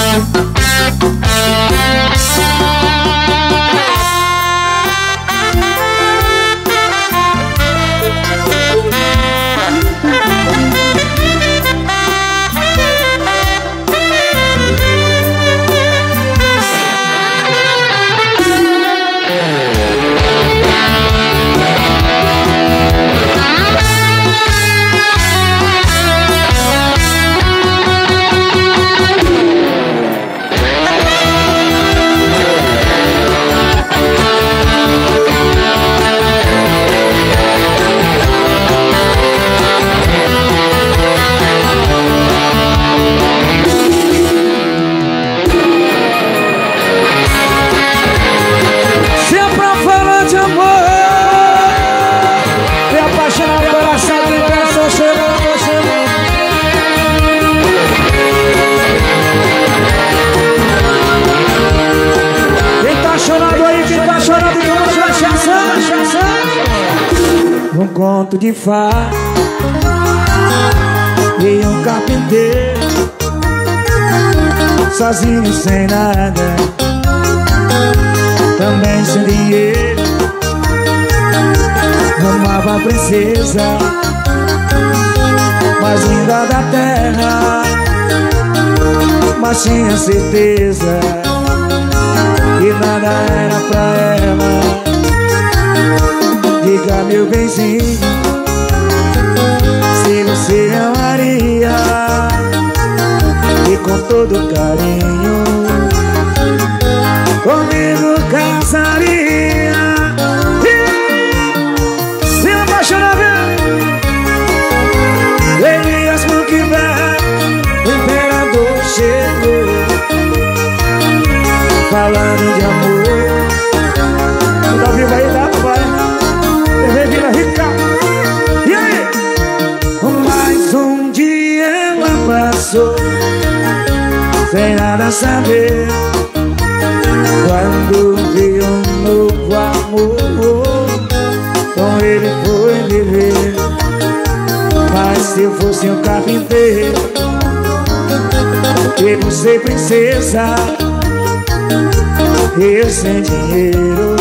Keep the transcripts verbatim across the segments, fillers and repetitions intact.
Um conto de fada e um carpinteiro sozinho sem nada, também sem dinheiro. Amava a princesa mais linda da terra, mas tinha certeza que nada era pra ela. Diga, meu benzinho, se você amaria, e com todo carinho comigo casaria. Se apaixonar, Elias Mukiba, o imperador chegou, falando de amor. Tá vivo aí, tá, papai? Vila Rica. E aí? Mais um dia ela passou sem nada saber, quando viu um novo amor, com ele foi viver. Mas se eu fosse um carpinteiro e você princesa, eu sem dinheiro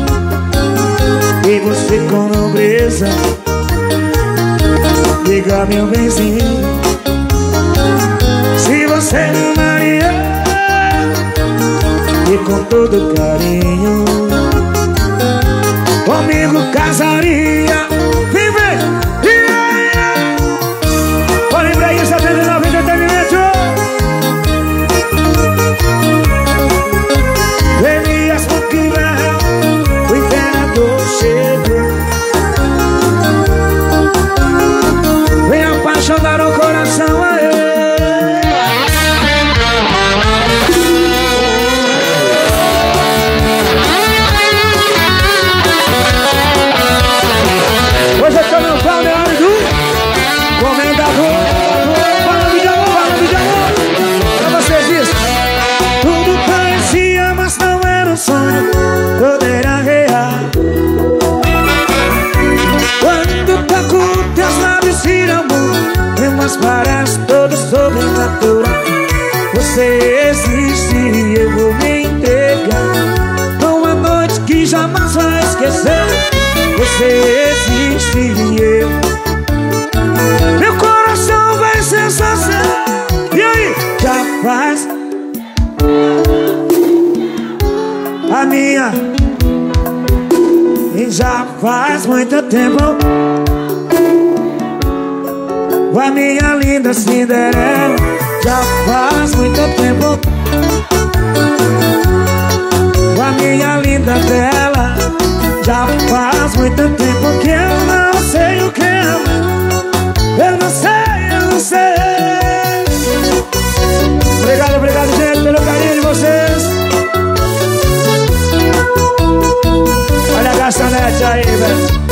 e você com nobreza, diga, meu benzinho, se você amaria, e com todo carinho comigo casaria. Vem, vem! Olha pra aí, setenta e nove Entretenimento. Elias Mukiba, o imperador chegou, vem apaixonar o coração a ele. Hoje eu tô no balneário do Comendador. Falando de amor, falando de amor, pra vocês isso. Tudo parecia, mas não era um sonho, tudo era real. Quando toco teus lábios viram amor, mas parece todo sobrenatural. Você existe e eu vou me entregar numa noite que jamais vai esquecer. Você existe e eu, meu coração vai ser sensação. E aí? Já faz a minha, e já faz muito tempo, a minha linda Cinderela. Já faz muito tempo, a minha linda dela. Já faz muito tempo que eu não sei o que é. Eu não sei, eu não sei. Obrigado, obrigado, gente, pelo carinho de vocês. Olha a garçonete aí, velho.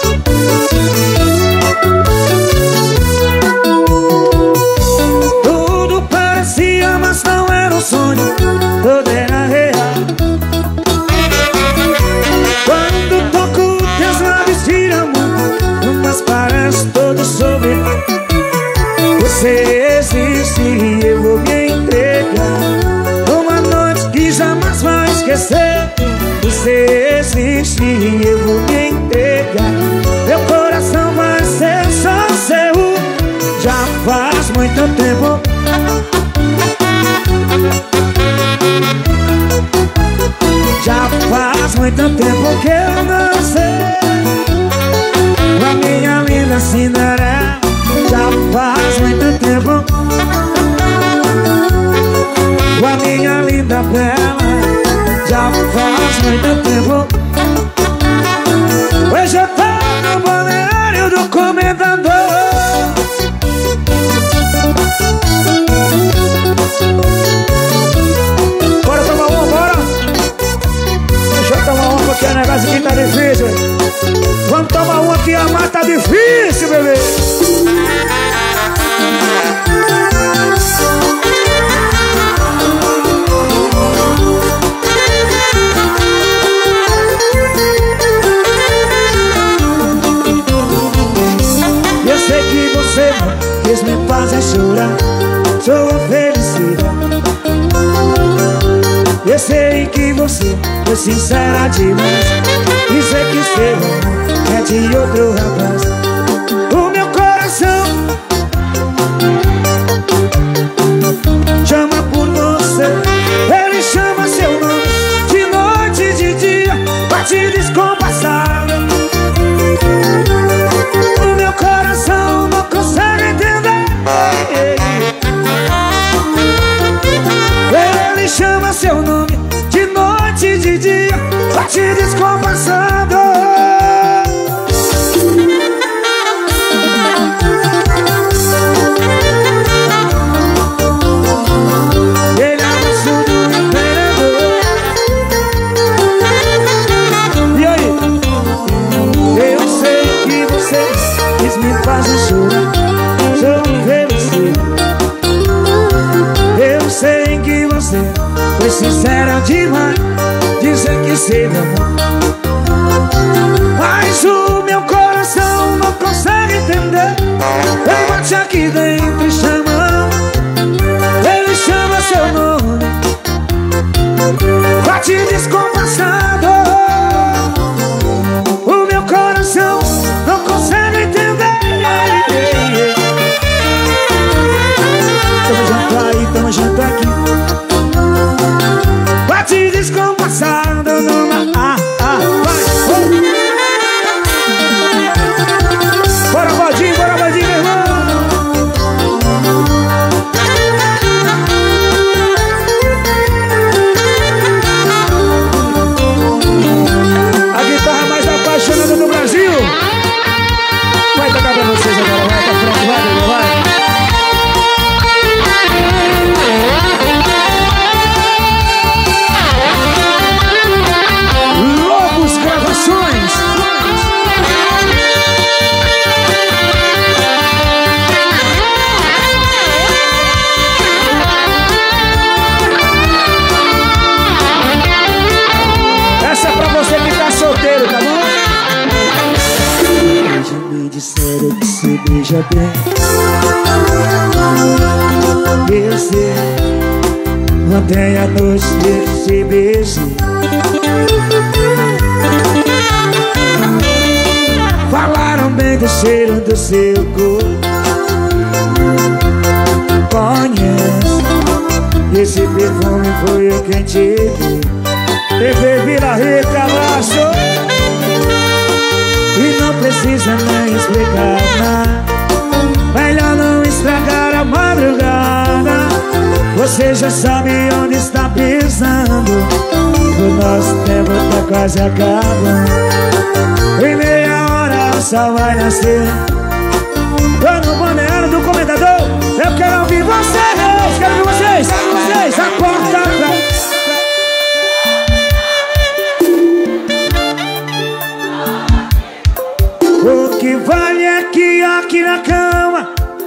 Tudo parecia, mas não era um sonho, tudo era real. Quando toco teus lábios desistir, eu vou me entregar. Meu coração vai ser só seu. Já faz muito tempo. Já faz muito tempo que eu não sei. A minha linda Cinderela. Já faz muito tempo. A minha linda Bela. Já faz muito tempo. Hoje eu tô no balneário do Comendador. Bora tomar uma, bora. Deixa eu tomar uma porque o negócio aqui tá difícil. Vamos tomar uma que a mar tá difícil, bebê. Eu sei que você quis me fazer chorar. Sua felicidade. Eu sei que você foi sincera demais. Dizer que seu amor é de outro rapaz. O meu coração chama por você. Ele chama seu nome de noite e de dia, bate descompassado. O meu coração não consegue entender. Ele chama seu nome de noite e de dia, bate descompassado. Ele é o moço do imperador. E aí? Eu sei que você quis me fazer chorar. Sou feliz. Eu sei que você foi sincera demais. Dizer que seu amor, mas o meu coração não consegue entender. Ele bate aqui dentro e chama. Ele chama seu nome, bate descompassado. O meu coração não consegue entender. Tamo junto aí, tamo junto aqui. Bate descompassado numa... Ah, ah, vai, vai. Bora, Baldinho, bora, Baldinho, meu irmão. A guitarra mais apaixonada do Brasil. Vai tocar pra vocês agora, vai, tá pronto, vai, vai, vai. Gravações. Essa é pra você que tá solteiro, tá bom? Hoje me disseram que se beija bem. Você ontem à noite se beijei. Falaram bem do cheiro do seu corpo. Conhece, esse perfume foi eu quem te dei. T V Vila Rica abraçou. E não precisa nem explicar nada. Melhor não estragar a madrugada. Você já sabe onde está pisando. O nosso tempo tá quase acabando. Em meia hora o sol vai nascer. Tô no balneário do Comendador. Eu quero ouvir vocês. Quero ouvir vocês. Quero ouvir vocês. A porta pra... O que vale é que aqui na cama.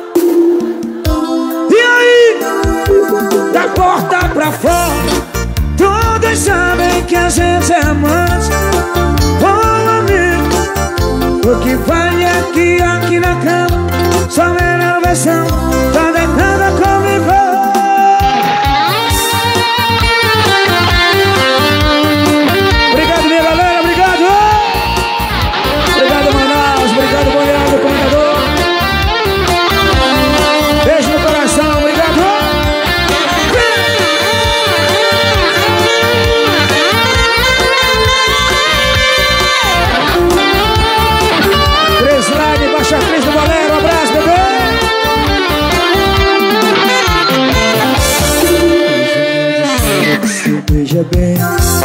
E aí? Da porta pra fora, todos sabem que a gente é amante. Bom amigo. O que vale é que aqui na cama, sua melhor versão tá deitada comigo. Obrigado, minha galera, obrigado. veja bem.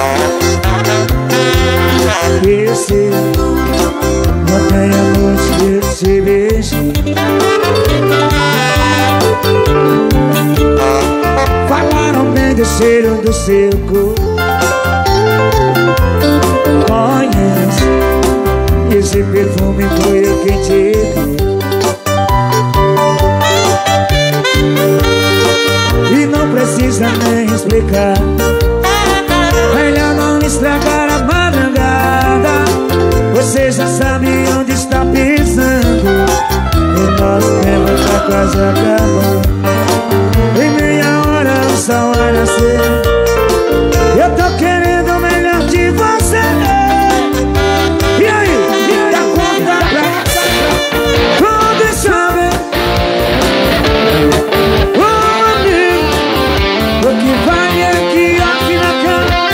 Esquecer, não tem amor de se beijar. Falaram bem do cheiro do seu corpo. Conhece, esse perfume foi eu quem te deu. E não precisa nem explicar. Melhor não estragar a madrugada. Você já sabe onde está pisando. O nosso tempo tá quase acabando. Em meia hora o sol vai nascer. Eu tô querendo o melhor de você. E aí? Da conta pra quando sabe o amigo, o que vai é que aqui na cama.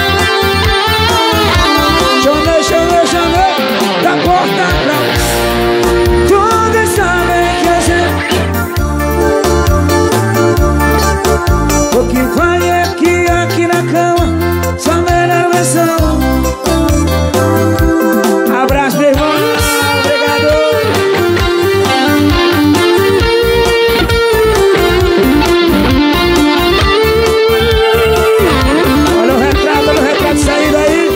Chorei, chorei, chorei. Da porta pra quando sabe que a gente, o que vai é que aqui na cama sua melhor versão. Abraço, meu irmão. Obrigado. Olha o retrato, olha o retrato saindo aí.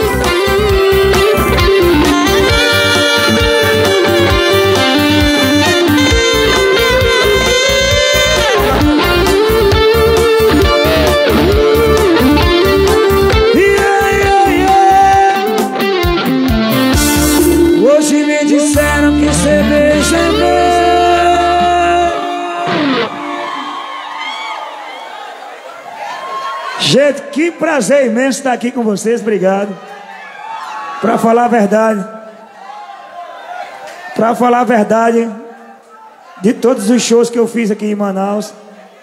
Hoje me disseram que você beija bem. Gente, que prazer imenso estar aqui com vocês. Obrigado. Pra falar a verdade, Pra falar a verdade, de todos os shows que eu fiz aqui em Manaus,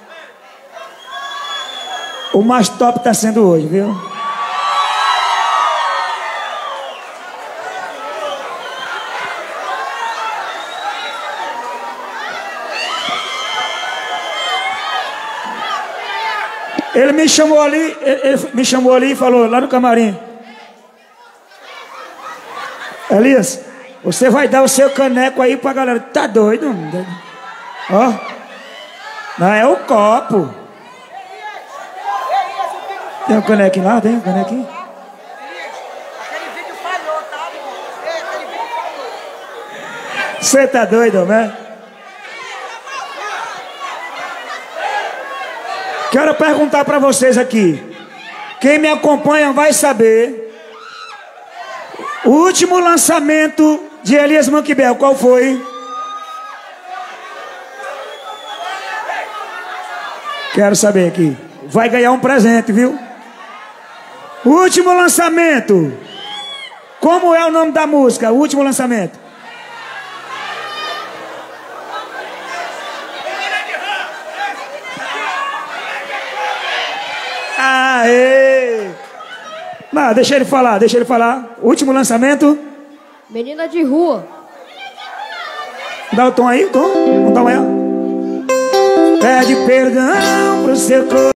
o mais top tá sendo hoje, viu? Ele me chamou ali, ele, ele me chamou ali e falou, lá no camarim: Elias, você vai dar o seu caneco aí pra galera. Tá doido? Ó, não, é o copo. Tem um canequinho lá? Tem um canequinho? Você tá doido, né? Quero perguntar pra vocês aqui. Quem me acompanha vai saber. O último lançamento de Elias Manquibel, qual foi? Quero saber aqui. Vai ganhar um presente, viu? O último lançamento. Como é o nome da música? O último lançamento. Aê! Não, deixa ele falar, deixa ele falar. Último lançamento. Menina de Rua. Dá o tom aí, o tom. Vamos dar uma. Pede perdão pro seu corpo.